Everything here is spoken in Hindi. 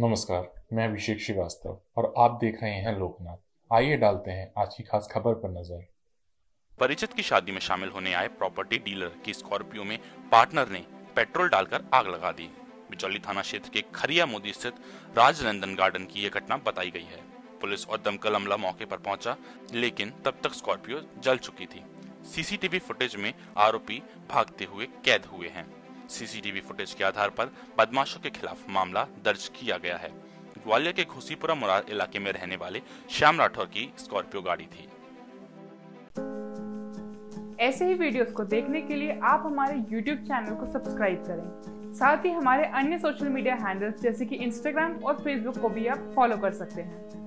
नमस्कार, मैं अभिषेक श्रीवास्तव और आप देख रहे हैं लोकनाथ। आइए डालते हैं आज की खास खबर पर नजर। परिचित की शादी में शामिल होने आए प्रॉपर्टी डीलर की स्कॉर्पियो में पार्टनर ने पेट्रोल डालकर आग लगा दी। बिचौली थाना क्षेत्र के खरिया मोदी स्थित राजनंदन गार्डन की यह घटना बताई गई है। पुलिस और दमकल अमला मौके पर पहुंचा, लेकिन तब तक स्कॉर्पियो जल चुकी थी। सीसीटीवी फुटेज में आरोपी भागते हुए कैद हुए हैं। सीसीटीवी फुटेज के आधार पर बदमाशों के खिलाफ मामला दर्ज किया गया है। ग्वालियर के घुसीपुरा मुरार इलाके में रहने वाले श्याम राठौर की स्कॉर्पियो गाड़ी थी। ऐसे ही वीडियोस को देखने के लिए आप हमारे YouTube चैनल को सब्सक्राइब करें। साथ ही हमारे अन्य सोशल मीडिया हैंडल्स जैसे कि Instagram और Facebook को भी आप फॉलो कर सकते हैं।